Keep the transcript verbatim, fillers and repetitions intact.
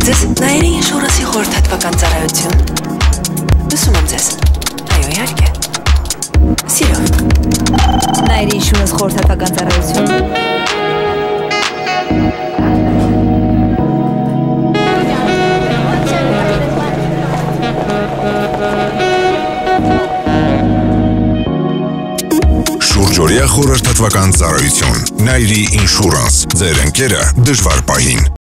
ձեզ Նայիրի ինշուրանսի խորհրդատվական ծառայություն։ Լսում եմ ձեզ։ Այո, իհարկե։ Սիրով։ Նայիրի ինշուրանս խորհրդատվական ծառայություն։ Շուրջօրյա խորհրդատվական ծառայություն։ Նայիրի ինշուրանս։ Ձեր ընկերը դժվար պահին։